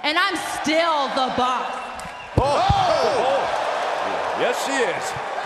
and I'm still the boss. Oh. Yes, she is.